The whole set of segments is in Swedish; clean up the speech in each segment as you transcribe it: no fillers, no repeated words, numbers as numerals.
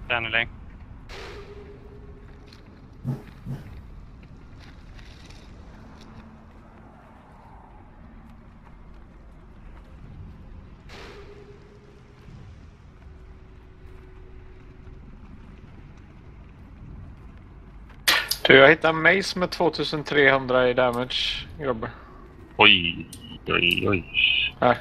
Järneläng. Du, jag hittar Mace med 2300 i damage, grabbar. Oj, oj, oj. Här.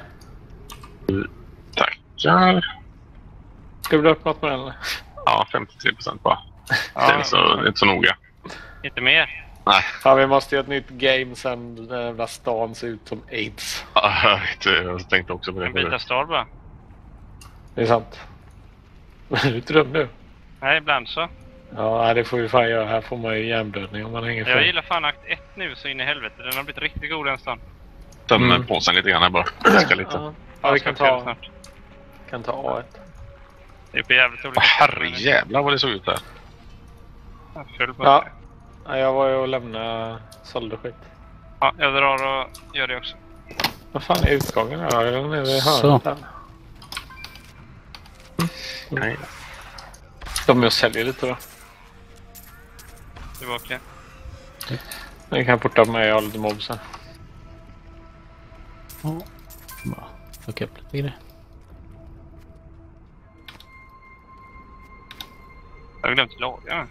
Tackar. Ska vi öppna med den eller? Ja, 53% bara. Ja, Det är inte så noga. inte mer. Nej, Ja, vi måste göra ett nytt game sen när stan ser ut som AIDS. jag vet, jag tänkte också på En det. bit stål bara. Det är sant. Är du dröm nu? Nej, ibland så. Ja, det får vi fan göra. Här får man ju hjärnblödning om man hänger Jag för. gillar fan akt 1 nu så in i helvete. Den har blivit riktigt god den stan. Tömmer påsen lite grann här bara. Fiska lite. Ja, vi kan ta snart. A1. Det är på jävligt olika. Herrejävlar vad det såg ut här. Full på Ja. det. Ja, jag var ju och lämnade sålde skit. Ja, jag drar och gör det också. Vad fan är utgången här? Är den nere i Så. hörnet här? Nej. De jag säljer lite då. Tillbaka. Jag kan porta med mig och ha lite mobs här. Ja. Bara fucka upp lite grejer. Jag har glömt laga den.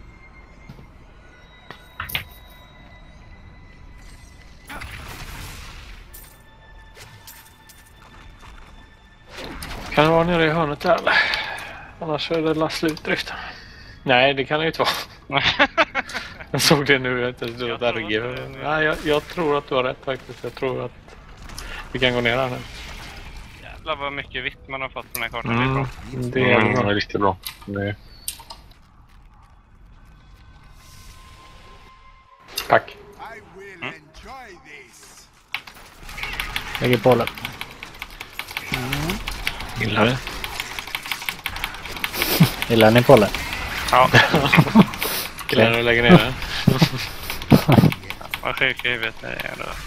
Kan det vara nere i hörnet där eller? Annars är det la slut driften. Nej, det kan det ju inte vara. Jag såg det nu. Jag tror att Nej, jag tror att du har rätt faktiskt. Jag tror att vi kan gå ner här nu. Jävlar vad mycket vitt man har fått från den här kartan. Det är bra. Det är bra. Det är riktigt bra. Det... Tack. Lägger bollen. Gillar det. Gillar ni bollen? Ja, Gillar du att lägga ner den? vad sjuk i huvudet är jag då.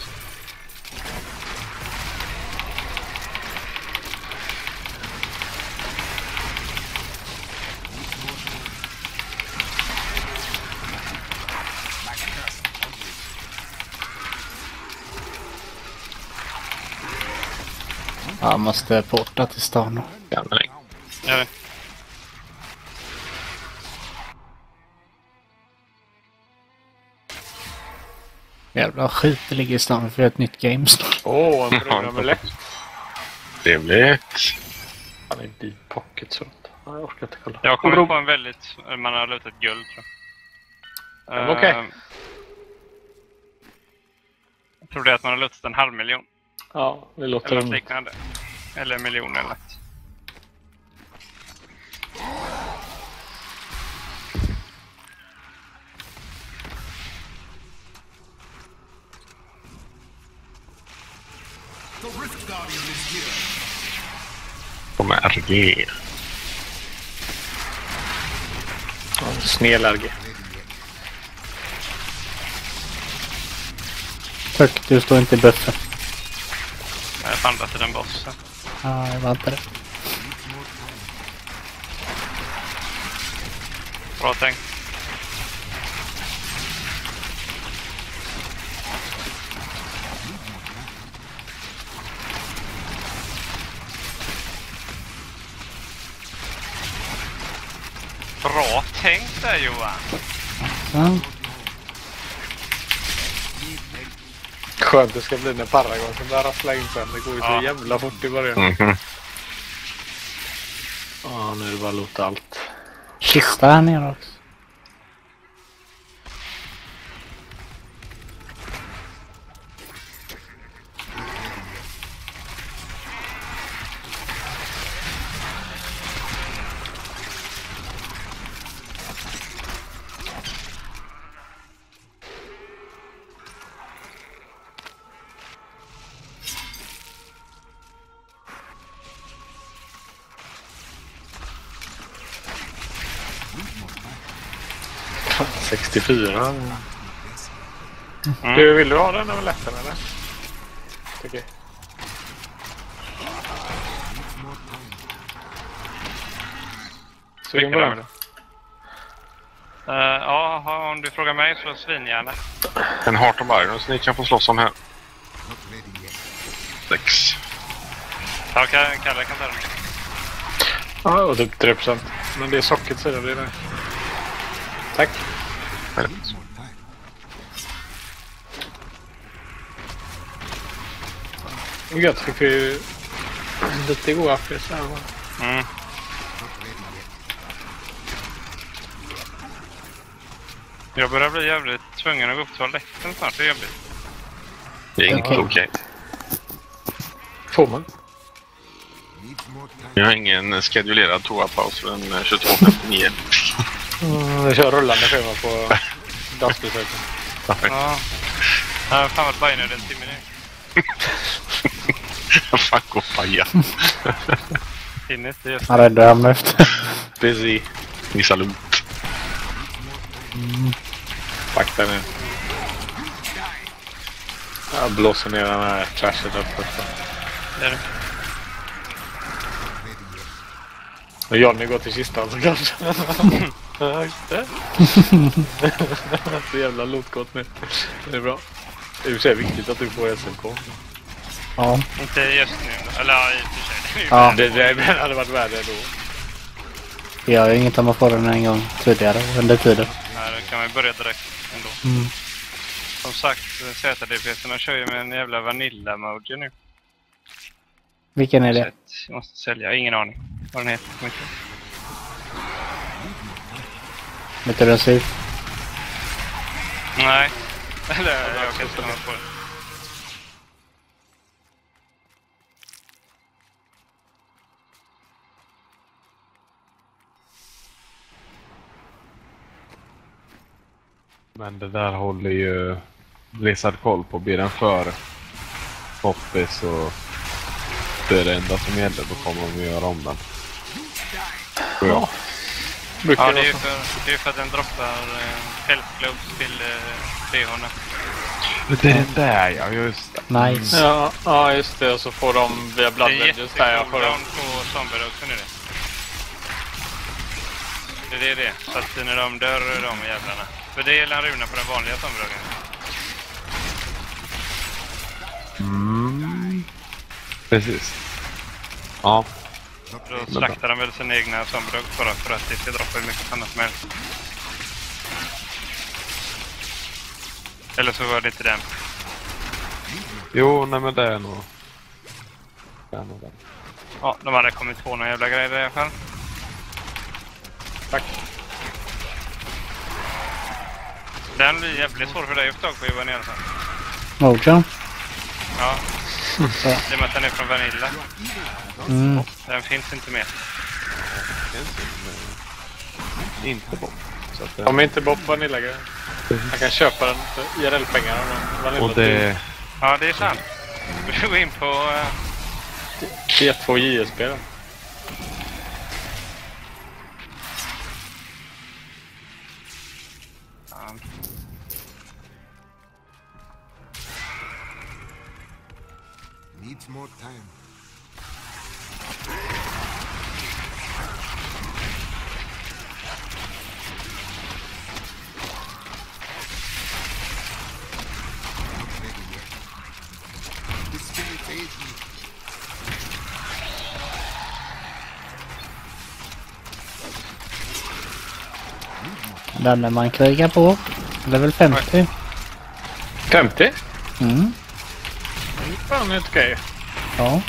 Ja, måste porta till stan då. Järneläng. Gör det. Jävla skit det ligger i stan för ett nytt game snart. Åh, en brun amulett. Trevligt. Han är deep pocket så. Ja, jag orkar inte kolla. Jag kommer på en väldigt... Man har lutat guld tror jag. Ja, okej. Jag tror det är att man har lutat 500 000. Ja, det låter Eller rimligt. något liknande. Eller 1 miljon eller något. Kommer RG. Ja, snedläge. Tack, du står inte i buffen. Jag har vandrat till den bossen. Ja, jag väntar det. Bra tänkt. Bra tänkt där Johan. Ja. Skönt det ska bli när Paragon som där rasslar in sen. Det går ju så jävla fort i början. Mhm. Ja, nu är det bara att låta allt. Kista här nere också. Fan, 64. Du, vill du ha den över lätten eller? Tycker. Sugen på den? Ja, om du frågar mig så svingärna. En Heart of Iron så ni kan få slåss om här. 6. Ja, Kalle kan ta den. Ja, och typ 3%. Men det är socket så det blir det. Tack. Gött, fick vi lite goda fisk här. Mm. Jag börjar bli jävligt tvungen att gå upp till toaletten snart, det är jobbigt. Det är inte okej. Får man? Jag har ingen schedulerad toapaus förrän 22.59. Jag kör rullande schema på dagsbesöken. Ja. Ja, fan vad bajnar den timmen nu. Fan, gå paja. Hinner inte just. Han räddade hamna efter. Busy. Missa lugnt. Fuck den nu. Jag blåser ner den här trashen upp först. Det är det. Och Johnny går till kistan så kanske. Ja, just det. Så jävla lootgott nu. Det är bra. Det är i och för sig viktigt att du får SMK. Ja. Inte just nu. Eller ja, i och för sig. Ja. Det hade varit värre ändå. Det gör ju inget om man får den en gång tidigare under tiden. Nej, då kan man ju börja direkt ändå. Mm. Som sagt, ZDP-serna kör ju med en jävla vanilla-emoji nu. Vilken är det? Jag måste sälja, ingen aning vad den heter. Vet du hur den ser ut? Nej, eller jag kan inte komma på det. Men det där håller ju Blizzard koll på. Blir den för poppis och det är det enda som gäller, då kommer de att göra om den. Ja. Ja, det är för att den droppar health globes till 300. Det är den där, ja, just det. Nice. Ja, just det. Och så får de via Blood Det är Vengeance där. Jag får dem. jättecooldown på zombie-rosen nu det. Det är det. Så att när de dör, de jävlarna. För det är en runa på den vanliga zombie-rogen. Precis. Ja. Då slaktar de väl sina egna zombie-rog för att det ska droppa hur mycket annat som helst. Eller så var det inte den. Jo, nej men det är nog... den. Ja, de hade kommit på några jävla grejer i alla fall. Tack. Den blir jävligt svår för dig att få tag på Johan Nilsson. Mojo? Ja. Det är med att den är från Vanilla. Mm. Den finns inte med. Inte bort. Så att Om inte Bob Vanilla-grejer. Han kan köpa den för IRL-pengar. och det... Ja, det är sant. Du går in på... T2 JSB då. Needs more time. The spirit aids me. Den är man krigar på. Level 50. 50? Mm. Fan, det är okej. Ja.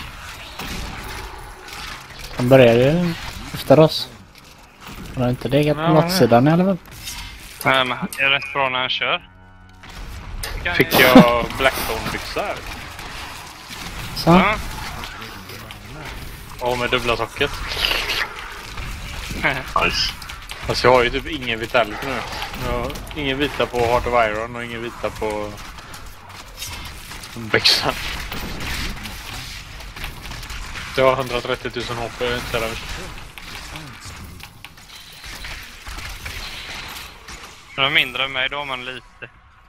Han börjar ju efter oss. Han har inte legat på lottsidan i alla fall. Nej, men är det rätt bra när han kör? Fick jag Blackstone-byxor? Så. Ja. Och med dubbla socket. Nice. Alltså jag har ju typ ingen vitality nu. Jag har ingen vita på Heart of Iron och ingen vita på byxan. Jag har 130 000 HP, inte där. De är mindre än mig, då har man lite.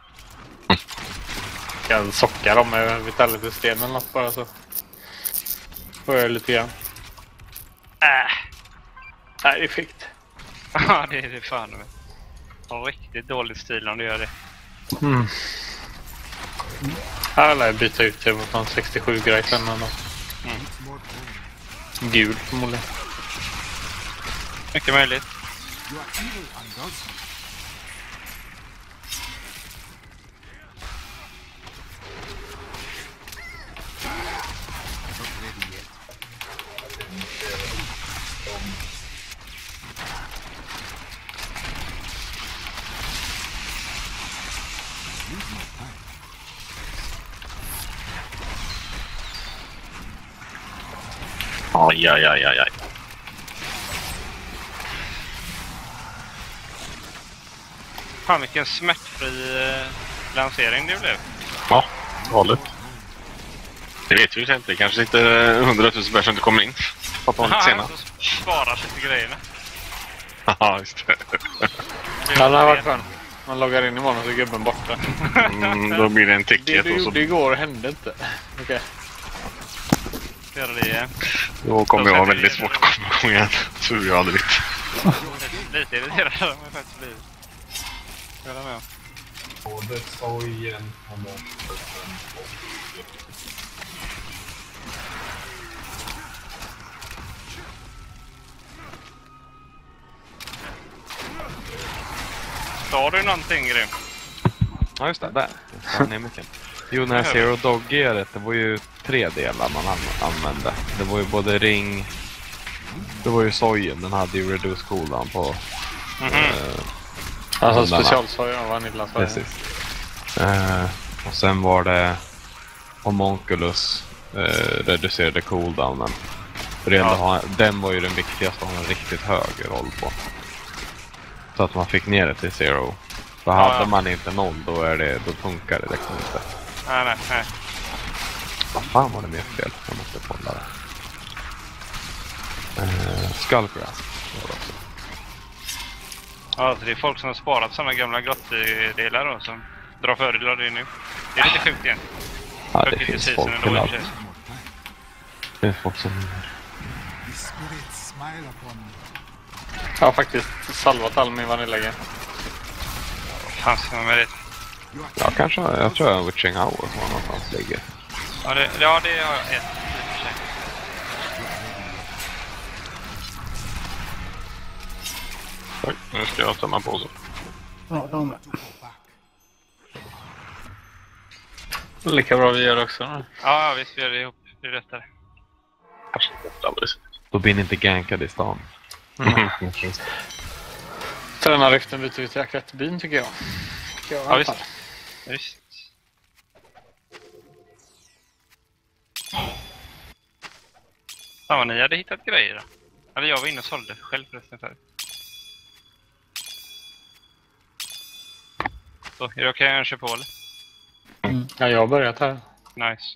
Jag kan socka dem med vitality-sten eller något bara så. Får jag lite grann. Nej, det är fikt. Ja, det är det fan med. har riktigt dålig stil om du gör det. Mm. Här lär jag byta ut det mot någon 67-grej sen. More time. Gul förmodligen. Mycket möjligt. You are evil undoes you. Not ready yet. Need more time. Aj, aj, aj, aj, aj. Fan vilken smärtfri lansering det blev. Ja, galet. Det vet vi ju inte. Kanske inte 100 000 personer inte kommer in. Fattar man lite senare. Så sparar sig till grejerna. Ja, just det. Ja, det har varit skönt. Man loggar in imorgon och så är gubben borta. Då blir det en Det ticket du och så gjorde igår hände inte. Okej. Gör det igen. då kommer jag ha väldigt svårt att komma igång igen. Tur jag aldrig vet. Lite irriterad har jag faktiskt blivit. Jag håller med. Både sojen och Sa du någonting Grim? Ja, just det. Där. Fan, är mycket. Jo, när Zero Dog-gearet, det var ju 3 delar man använde. Det var ju både ring... Det var ju sojen, den hade ju reduce cooldown på... Alltså specialsoja och vanillasoja. Precis. Och sen var det Homunculus reducerade cooldownen. För det den var ju den viktigaste att ha en riktigt hög roll på. Så att man fick ner det till 0. För hade man inte 0 då funkar det liksom inte. Nej. Vad fan var det mer fel? Jag måste kolla det. Skullgrass var det också. Ja, det är folk som har sparat sådana gamla grottdelar då, som drar fördelar det nu. Det är lite sjukt igen. Ja, det finns folk till allt. More time. Det finns folk som... The spirits smile upon me. Jag har faktiskt salvat all min vanillagen. Fan ska man med det? Ja, kanske. Jag tror att Witching Hour som någonstans ligger. Ja, det har jag ett i och för sig. Tack, nu ska jag tömma på så. Ja, de... Go back. Lika bra vi gör också. Ja, visst vi gör det ihop. Det är lättare. Då blir ni inte gankade i stan. Tränarrykten byter vi till akatbyn tycker jag. Ja, visst. Visst. Fan vad ni hade hittat grejer då. Eller jag var inne och sålde själv förresten förut. Så, är det okej att jag kör på eller? Ja, jag har börjat här. Nice.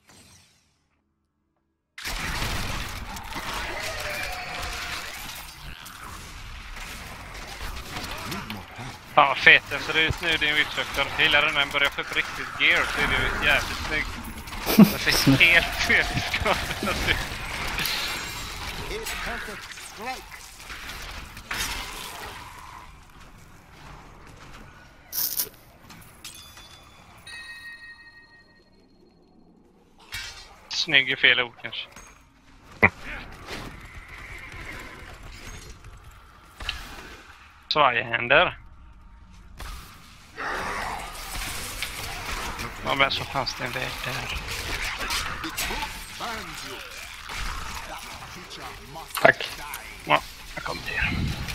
Fan vad fet den ser ut nu din Witch-doktor. Jag gillar den när den börjar få ett riktigt gear så är det jävligt snygg. Den ser helt fel ut. A perfect strike. Snygg är fel ord kanske. Svajhänder. Ja men så fanns det en väg där. The book burns you. That creature must Tack. die. Ja, jag kom ner.